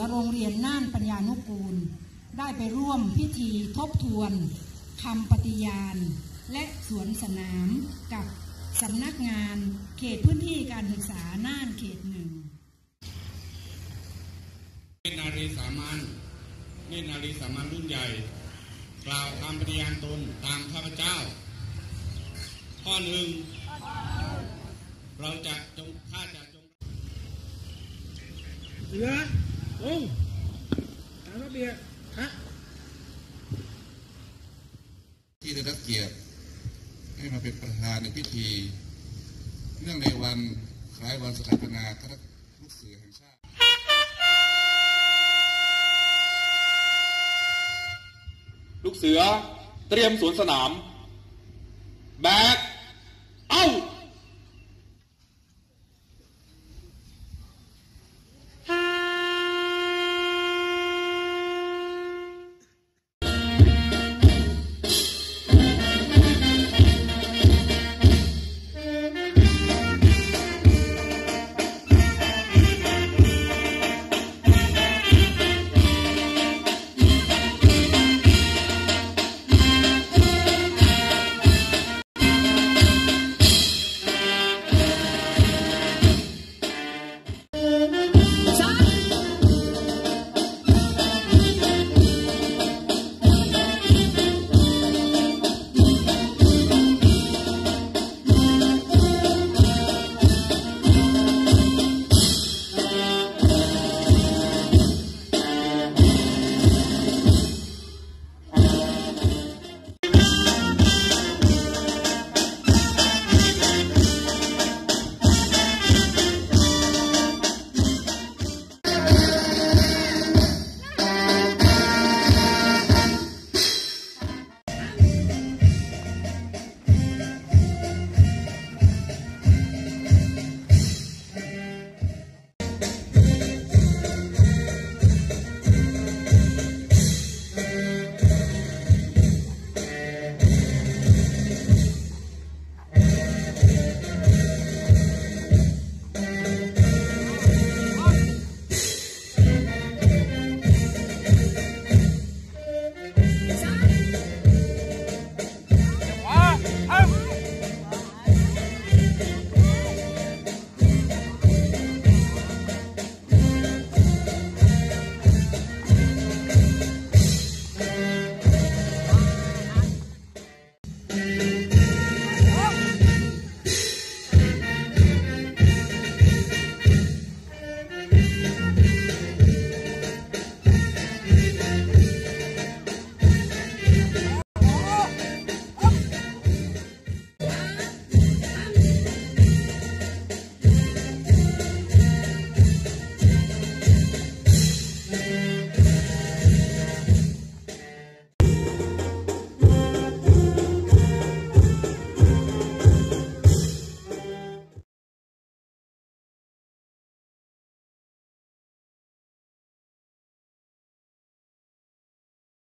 โรงเรียนน่านปัญญานุกูลได้ไปร่วมพิธีทบทวนคำปฏิญาณและสวนสนามกับสำนักงานเขตพื้นที่การศึกษาน่านเขต 1 เนตรนารีสามัญรุ่นใหญ่กล่าวคำปฏิญาณตนตามข้าพเจ้าข้อ 1เราจะข้าจะเสือตามระเบียบที่ได้รับเกียรติให้มาเป็นประธานในพิธีเนื่องในวันคล้ายวันสถาปนาคณะลูกเสือแห่งชาติลูกเสือเตรียมสวนสนามแบก